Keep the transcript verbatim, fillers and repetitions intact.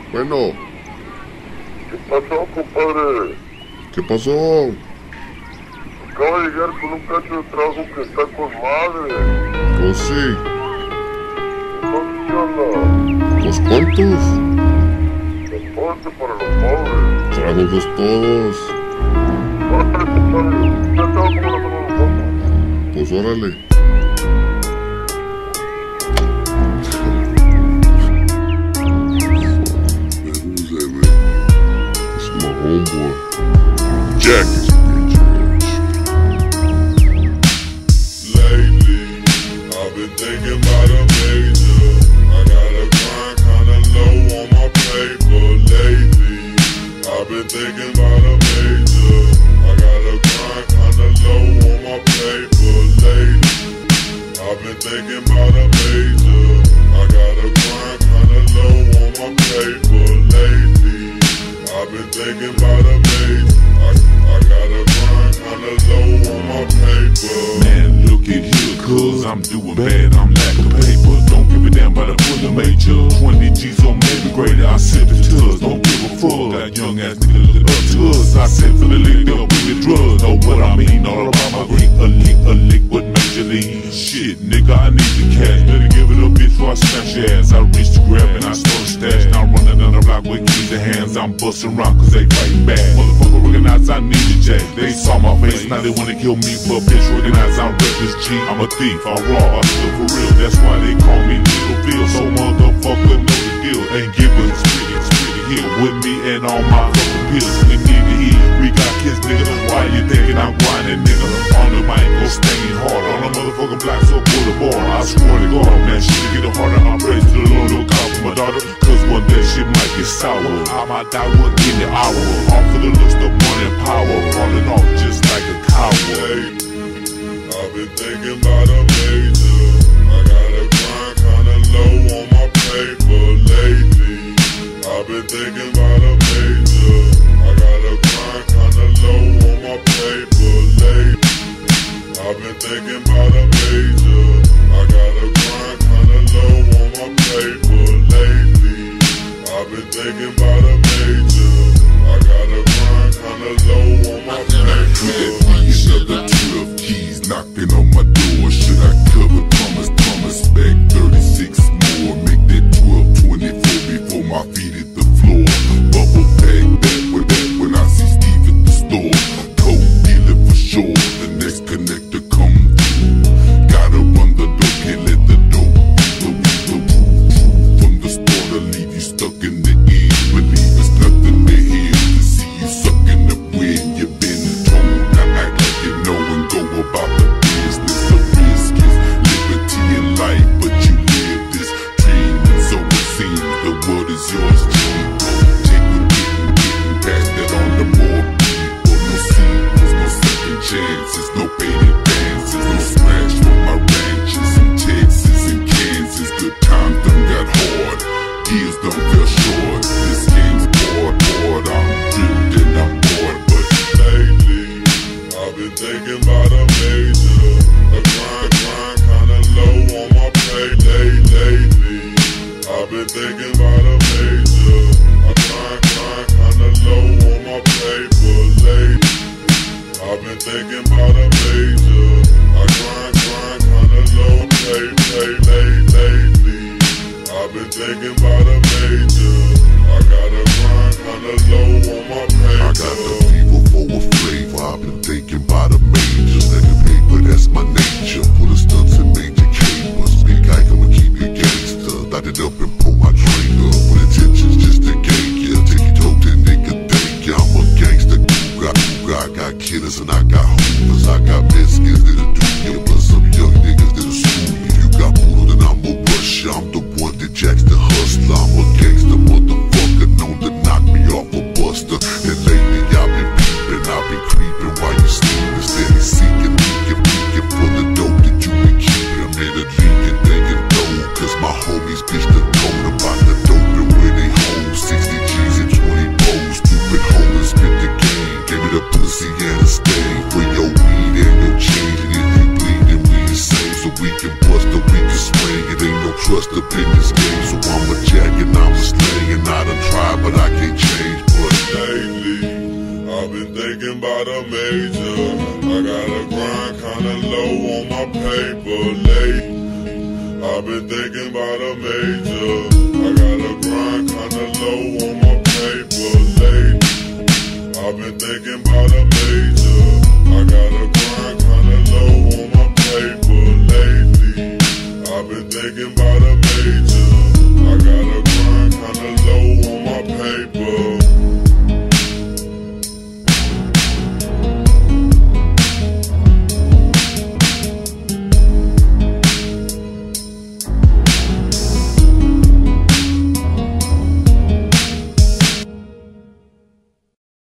Bueno. ¿Qué pasó, compadre? ¿Qué pasó? Acabo de llegar con un cacho de trabajo que está con madre. Pues sí. Entonces, ¿qué onda? ¿Pues cuántos? Transporte para los pobres. Tráenos todos. Órale, compadre. Ya estaba como la mano de nosotros. Pues órale. Homeboy. Jack is bitch ass. Lately, I've been thinking about a major. I got a grind kinda low on my paper. Lately, I've been thinking about a major. I got a grind kinda low on my paper. Lately, I've been thinking about a major. I got a grind kinda low on my paper. Lately, I've been thinking about a major. I, I got a grind kinda low on my paper. Man, look at here, cuz I'm doing bad, I'm lacking paper. Don't give a damn about a fully major. twenty G's on maybe greater, I sent it to us. Don't give a fuck, that young ass nigga looking up to us. I sent for the lick, they'll bring the drugs. Know what I mean, all about my green. A lick, a liquid major league. Shit, nigga, I need the cash. Better give it up before I smash your ass. I reached the grab and I stole the stash. Now running down the block with keys in hands. I'm busting around cause they fighting back. Motherfucker recognize I need the jack. They saw my face, now they wanna kill me. But bitch recognize I'm reckless G. I'm a thief, I rob, I steal for real. That's why they call me Little Bill. So motherfucker know the deal. Ain't give a spit it, spit it here with me and all my fucking pills. We need to eat, we got kids, nigga. Why you thinking I'm grinding, nigga? On the mic, go staying hard. On the motherfucking block, so pull the bar. I swear to God, man, shit get it harder. I praise to the Lord, look out for my daughter. Cause one day shit might get sour. I might die within the hour. All for the looks, the money and power. Falling off just like a coward. I've been thinking about a major. I got a grind kinda low on my paper lately. I've been thinking about a major. I got a grind kinda low on my paper lately. I've been thinking about a major. I got a grind kinda low on my paper lately. I've been thinking about a major. I got a grind kinda low on my paper. Another twelve keys knocking on my door. Should I cover Thomas? Thomas back thirty-six more. Make that twelve twenty-four before my feet hit the floor. Bubble pack that with that when I see Steve at the store. Cold dealer for sure. The next connector come through. Gotta run the door, can't let the door the the roof from the store to leave you stuck in the end. Believe it's nothing to hear to see you sucking up when you've been told. Now act like you know and go about the business. The risk is liberty and life, but you live this dream, and so it seems the world is yours. Take what getting, getting past that on the more people. No sequels, no second chances, no paid advances, no smash for my ranches in Texas and Kansas. Good times done got hard, years done fell short. This game's bored, bored. I'm drilled and I'm bored, but lately I've been thinking about a major. A grind, grind kinda low on my pay. Lately I've been thinking about a major. A grind, grind kinda low on my paper. Lately I've been thinking about a major. I grind, grind kinda low pay, pay, pay. Lately I've been thinking about a major. I got a grind kinda low on my paper. I got the fever for a flavor. I've been thinking about a major. Second paper, that's my nature. Full of stunts and major capers. Big ikeman, keep it gangster. Light it up and pull my trigger. With intentions just to gank ya. Take you talk to nigga, thank ya. I'm a gangster. Got, I got killers and I got hoopers. I got Mexicans that'll do you, plus some young niggas that'll school you. You got poodle, then I'm a rusher. I'm the one that jacks the hustler. I'm a gangster motherfucker, known to knock me off a buster. And lately I've been peeping, I've been creeping while you sleeping. Steady seeking, leaking, leaking for the dope that you been keeping. I'm in a leaking, thinking dope, cause my homies bitch the code about the dope and where they hold. Sixty G's and twenty O's. Stupid homies spit the game. Give me the pussy and a stain for your weed and your chain. And if you bleed, then we the same. So we can bust or we can swing. It ain't no trust up in this game. So I'm a jack and I'm a slang, and I done tried thinking about a major. I gotta grind kinda low on my paper late. I've been thinking about a major. I gotta grind kinda low on my paper late. I've been thinking about a major. I gotta grind kinda low on my paper lately. I've been thinking about a